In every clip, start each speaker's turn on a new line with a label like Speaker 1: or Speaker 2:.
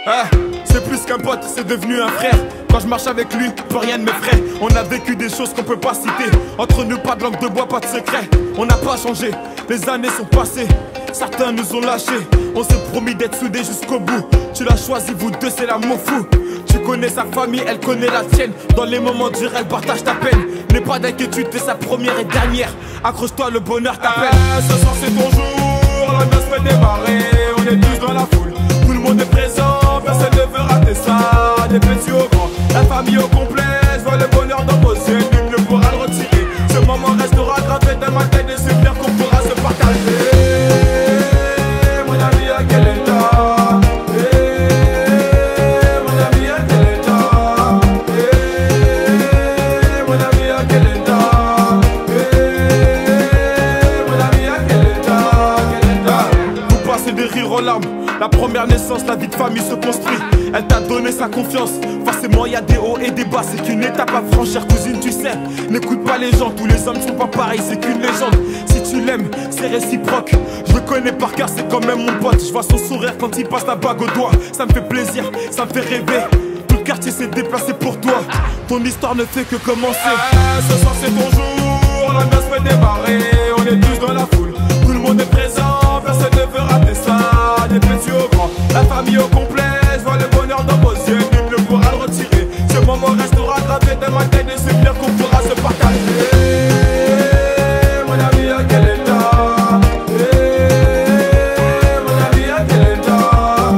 Speaker 1: Ah, c'est plus qu'un pote, c'est devenu un frère. Quand je marche avec lui, plus rien ne m'effraie. On a vécu des choses qu'on peut pas citer. Entre nous, pas de langue de bois, pas de secret. On n'a pas changé, les années sont passées. Certains nous ont lâchés. On s'est promis d'être soudés jusqu'au bout. Tu l'as choisi, vous deux, c'est l'amour fou. Tu connais sa famille, elle connaît la tienne. Dans les moments durs, elle partage ta peine. N'aie pas d'inquiétude, t'es sa première et dernière. Accroche-toi, le bonheur t'appelle.
Speaker 2: Ce soir c'est ton jour, la noce peut démarrer. On est tous dans la foule, tout le monde est présent. Personne ne veut rater ça, des petits au grands. La famille au complet, je vois le bonheur dans vos yeux. Nul ne pourra le retirer. Ce moment restera gravé dans ma tête. Des souvenirs qu'on pourra se partager. Mon ami, à quel état? Mon ami, à quel état? Mon ami, à quel état? Mon ami, à quel état?
Speaker 1: Vous passez des rires aux larmes. La première naissance, la vie de famille se construit. Elle t'a donné sa confiance. Forcément y a des hauts et des bas. C'est qu'une étape à franchir, cousine, tu sais. N'écoute pas les gens, tous les hommes ne sont pas pareils. C'est qu'une légende, si tu l'aimes, c'est réciproque. Je le connais par cœur, c'est quand même mon pote. Je vois son sourire quand il passe la bague au doigt. Ça me fait plaisir, ça me fait rêver. Tout le quartier s'est déplacé pour toi. Ton histoire ne fait que commencer.
Speaker 2: Ce soir c'est ton jour, la noce peut démarrer. On est tous dans la foule, tout le monde est présent. Personne ne veut rater ça, des petits au grands. La famille au complet, je vois le bonheur dans vos yeux. Nul ne pourra le retirer. Ce moment restera gravé dans ma tête. Des souvenirs qu'on pourra se partager. Mon ami, à quel état? Mon ami, à quel état?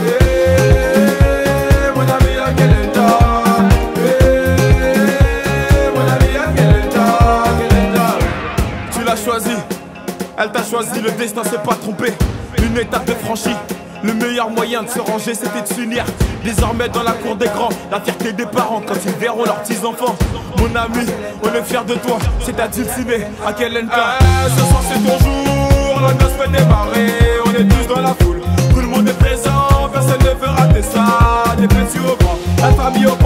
Speaker 2: Mon ami, à quel état? Mon ami, à quel état?
Speaker 1: Tu l'as choisi, elle t'a choisi, le destin s'est pas trompé. Une étape de franchie, le meilleur moyen de se ranger c'était de s'unir. Désormais dans la cour des grands, la fierté des parents quand ils verront leurs petits-enfants. Mon ami, on est fiers de toi, c'est à Dulciné, à quel état?
Speaker 2: Ce soir c'est ton jour, la noce peut démarrer. On est tous dans la foule, tout le monde est présent. Personne ne veut rater ça, des petits au grands. La famille au